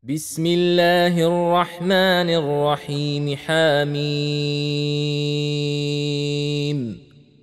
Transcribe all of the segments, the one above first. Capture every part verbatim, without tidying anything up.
بسم الله الرحمن الرحيم. حميم.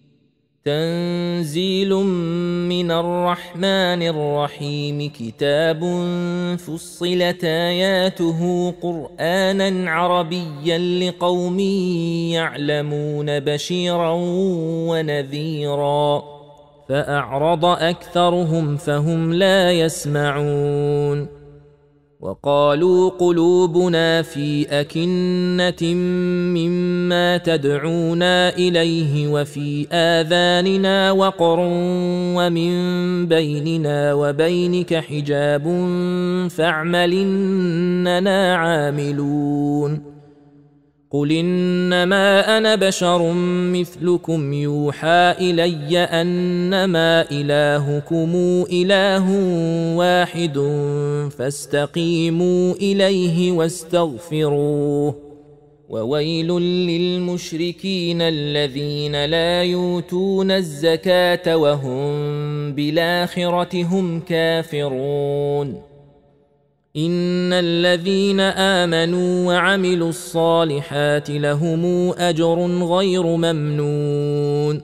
تنزيل من الرحمن الرحيم. كتاب فصلت آياته قرآنا عربيا لقوم يعلمون بشيرا ونذيرا، فأعرض أكثرهم فهم لا يسمعون. وقالوا قلوبنا في أكنة مما تدعونا إليه وفي آذاننا وقر ومن بيننا وبينك حجاب فاعمل إننا عاملون. قل إنما أنا بشر مثلكم يوحى إلي أنما إلهكم إله واحد فاستقيموا إليه واستغفروه. وويل للمشركين الذين لا يؤتون الزكاة وهم بالآخرة هم كافرون. إن الذين آمنوا وعملوا الصالحات لهم أجر غير ممنون.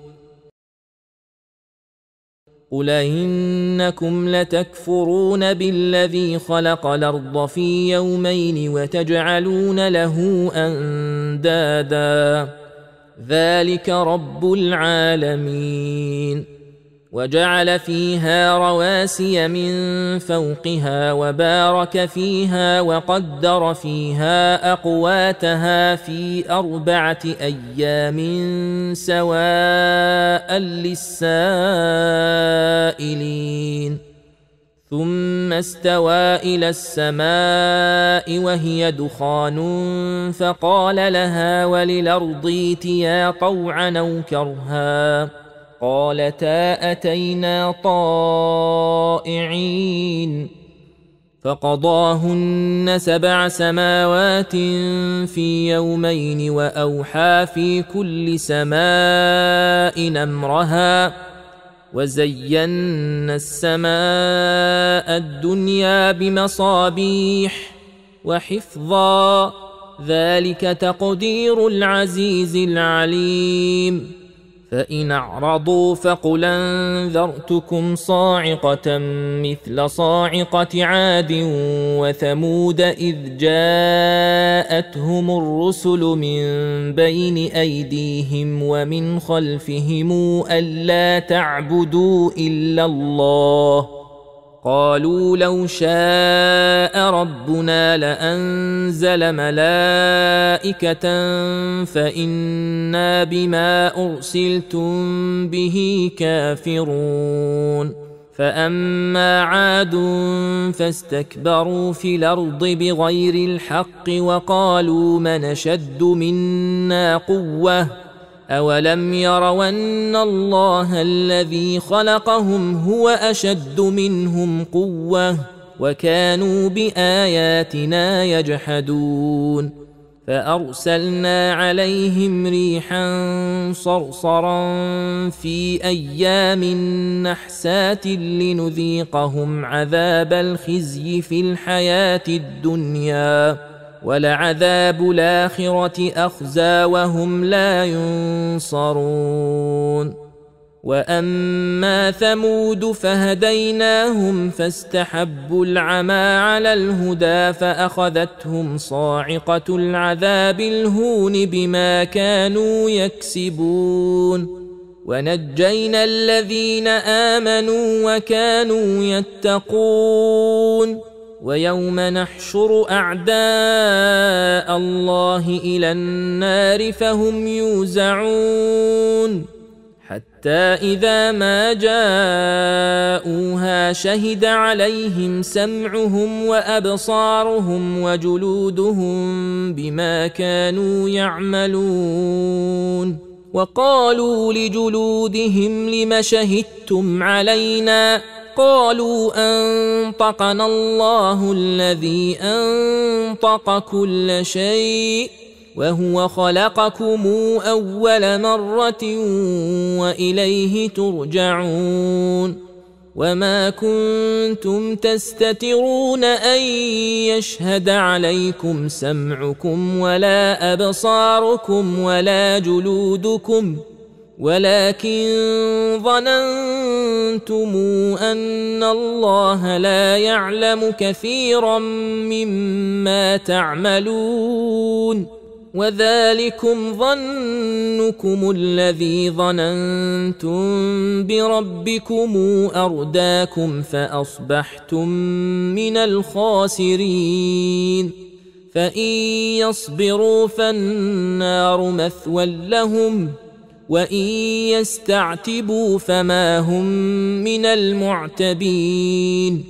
قل إنكم لتكفرون بالذي خلق الأرض في يومين وتجعلون له أندادا ذلك رب العالمين. وجعل فيها رواسي من فوقها وبارك فيها وقدر فيها أقواتها في أربعة أيام سواء للسائلين. ثم استوى إلى السماء وهي دخان فقال لها وللأرض ائتيا طوعا أو كرها قالتا أتينا طائعين. فقضاهن سبع سماوات في يومين وأوحى في كل سماء أمرها وزينا السماء الدنيا بمصابيح وحفظا ذلك تقدير العزيز العليم. فإن أعرضوا فقل أنذرتكم صاعقة مثل صاعقة عاد وثمود إذ جاءتهم الرسل من بين أيديهم ومن خلفهم ألا تعبدوا إلا الله قالوا لو شاء ربنا لأنزل ملائكة فإنا بما أرسلتم به كافرون. فأما عاد فاستكبروا في الأرض بغير الحق وقالوا من أشد منا قوة أولم يروا أن الله الذي خلقهم هو أشد منهم قوة وكانوا بآياتنا يجحدون. فأرسلنا عليهم ريحا صرصرا في أيام نحسات لنذيقهم عذاب الخزي في الحياة الدنيا ولعذاب الآخرة أخزى وهم لا ينصرون. وأما ثمود فهديناهم فاستحبوا العمى على الهدى فأخذتهم صاعقة العذاب الهون بما كانوا يكسبون. ونجينا الذين آمنوا وكانوا يتقون. ويوم نحشر أعداء الله إلى النار فهم يوزعون حتى إذا ما جاءوها شهد عليهم سمعهم وأبصارهم وجلودهم بما كانوا يعملون. وقالوا لجلودهم لم شهدتم علينا قالوا أنطقنا الله الذي أنطق كل شيء وهو خلقكم أول مرة وإليه ترجعون. وما كنتم تستترون أن يشهد عليكم سمعكم ولا أبصاركم ولا جلودكم ولكن ظننتم أن الله لا يعلم كثيرا مما تعملون وذلكم ظنكم الذي ظننتم بربكم أرداكم فأصبحتم من الخاسرين فإن يصبروا فالنار مثوى لهم وإن يستعتبوا فما هم من المعتبين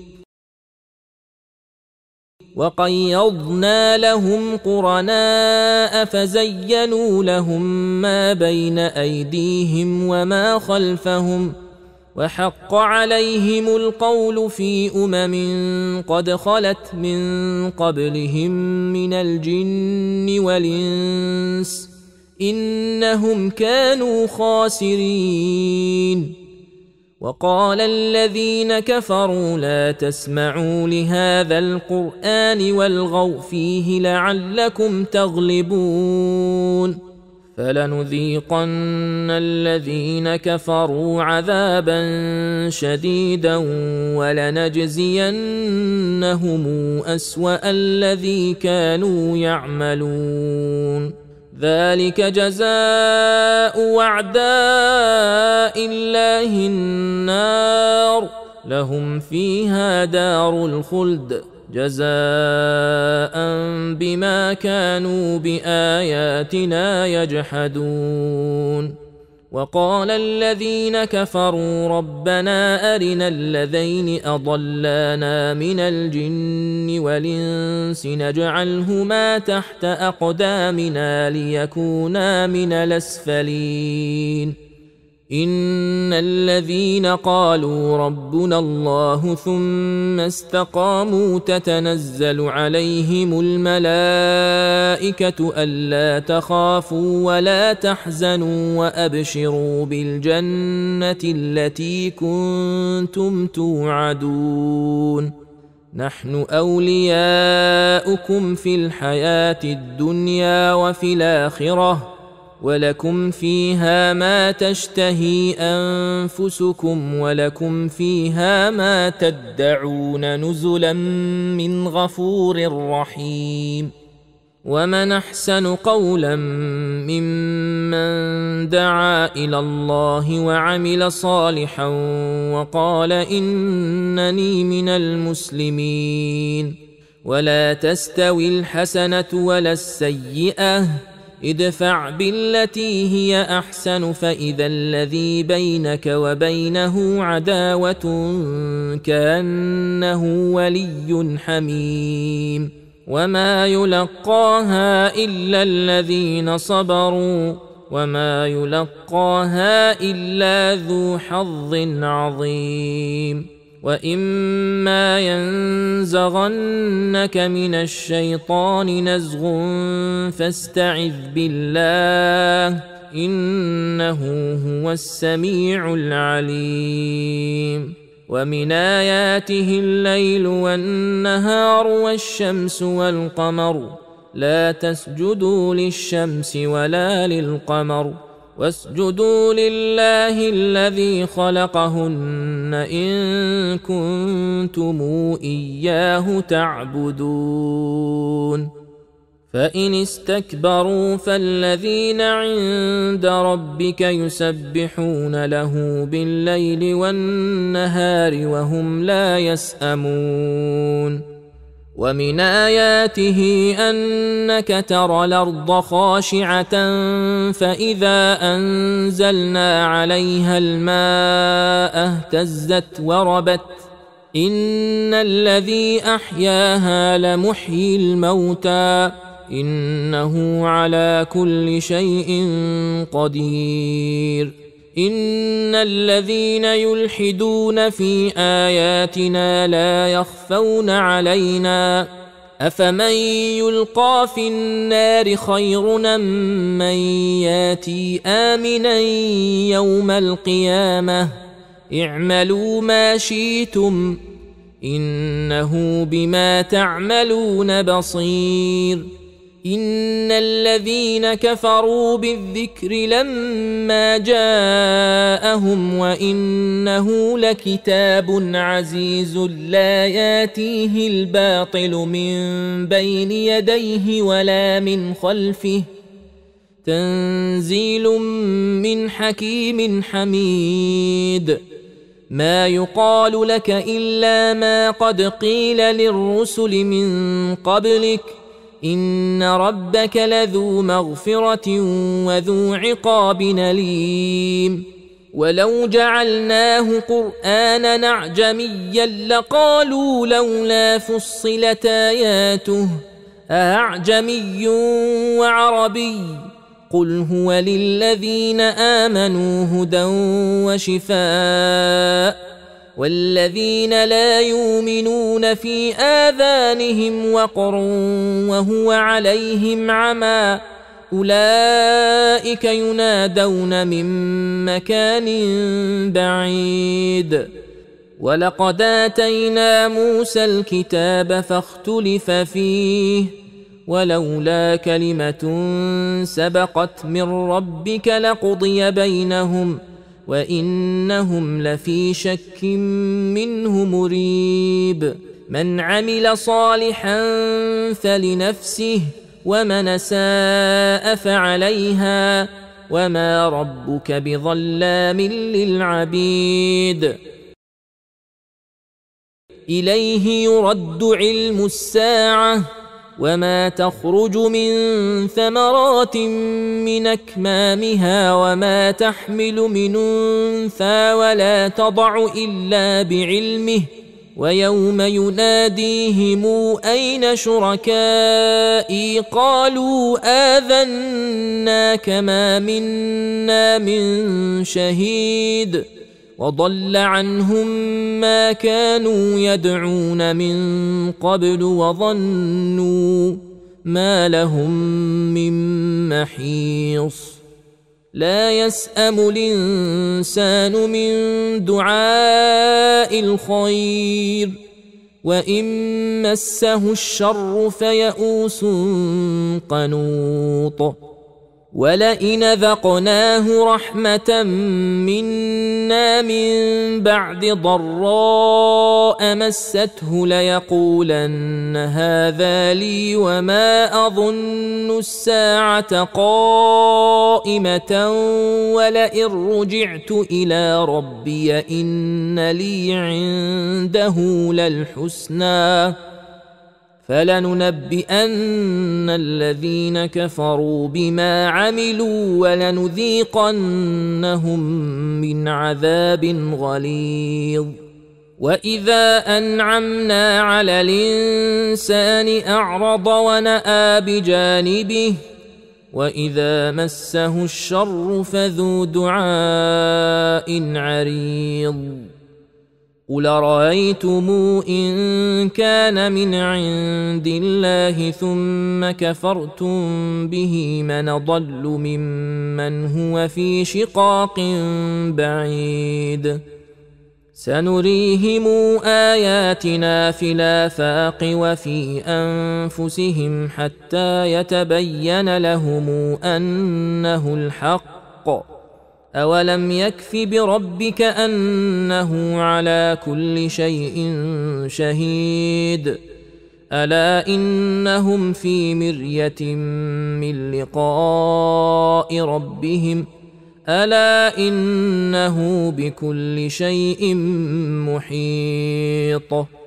وقيضنا لهم قرناء فزينوا لهم ما بين أيديهم وما خلفهم وحق عليهم القول في أمم قد خلت من قبلهم من الجن والإنس إنهم كانوا خاسرين وقال الذين كفروا لا تسمعوا لهذا القرآن والغوا فيه لعلكم تغلبون فلنذيقن الذين كفروا عذابا شديدا ولنجزينهم أسوأ الذي كانوا يعملون ذلك جزاء وعداء الله النار لهم فيها دار الخلد جزاء بما كانوا بآياتنا يجحدون وقال الذين كفروا ربنا أرنا الذين أضلانا من الجن والإنس نجعلهما تحت أقدامنا ليكونا من الأسفلين إن الذين قالوا ربنا الله ثم استقاموا تتنزل عليهم الملائكة ألا تخافوا ولا تحزنوا وأبشروا بالجنة التي كنتم توعدون نحن أولياؤكم في الحياة الدنيا وفي الآخرة ولكم فيها ما تشتهي أنفسكم ولكم فيها ما تدعون نزلا من غفور رحيم ومن أحسن قولا ممن دعا إلى الله وعمل صالحا وقال إنني من المسلمين ولا تستوي الحسنة ولا السيئة ادفع بالتي هي أحسن فإذا الذي بينك وبينه عداوة كأنه ولي حميم وما يلقاها إلا الذين صبروا وما يلقاها إلا ذو حظ عظيم وإما ينزغنك من الشيطان نزغ فاستعذ بالله إنه هو السميع العليم ومن آياته الليل والنهار والشمس والقمر لا تسجدوا للشمس ولا للقمر واسجدوا لله الذي خلقهن إن كنتم إياه تعبدون فإن استكبروا فالذين عند ربك يسبحون له بالليل والنهار وهم لا يسأمون ومن آياته أنك ترى الأرض خاشعة فإذا أنزلنا عليها الماء اهتزت وربت إن الذي أحياها لمحيي الموتى إنه على كل شيء قدير إن الذين يلحدون في آياتنا لا يخفون علينا أفمن يلقى في النار خير أم من ياتي آمنا يوم القيامة اعملوا ما شئتم إنه بما تعملون بصير. إن الذين كفروا بالذكر لما جاءهم وإنه لكتاب عزيز لا ياتيه الباطل من بين يديه ولا من خلفه تنزيل من حكيم حميد. ما يقال لك إلا ما قد قيل للرسل من قبلك إن ربك لذو مغفرة وذو عقاب أليم. ولو جعلناه قرآنا أعجميا لقالوا لولا فصلت آياته أأعجمي وعربي قل هو للذين آمنوا هدى وشفاء والذين لا يؤمنون في آذانهم وقر وهو عليهم عمى أولئك ينادون من مكان بعيد. ولقد آتينا موسى الكتاب فاختلف فيه ولولا كلمة سبقت من ربك لقضي بينهم وإنهم لفي شك منه مريب. من عمل صالحا فلنفسه ومن أساء فعليها وما ربك بظلام للعبيد. إليه يرد علم الساعة وما تخرج من ثمرات من أكمامها وما تحمل من أنثى ولا تضع إلا بعلمه ويوم يناديهم أين شركائي قالوا آذناك ما منا من شهيد وضل عنهم ما كانوا يدعون من قبل وظنوا ما لهم من محيص. لا يسأم الإنسان من دعاء الخير وإن مسه الشر فيئوس قنوط. ولئن ذقناه رحمة منا من بعد ضراء مسته ليقولن هذا لي وما أظن الساعة قائمة ولئن رجعت إلى ربي إن لي عنده للحسنى فلننبئن الذين كفروا بما عملوا ولنذيقنهم من عذاب غليظ. وإذا أنعمنا على الإنسان أعرض ونأى بجانبه وإذا مسه الشر فذو دعاء عريض. قل رأيتم إن كان من عند الله ثم كفرتم به من ضل ممن هو في شقاق بعيد. سنريهم آياتنا في الآفاق وفي أنفسهم حتى يتبين لهم أنه الحق. أولم يكف بربك أنه على كل شيء شهيد. ألا إنهم في مرية من لقاء ربهم ألا إنه بكل شيء محيط.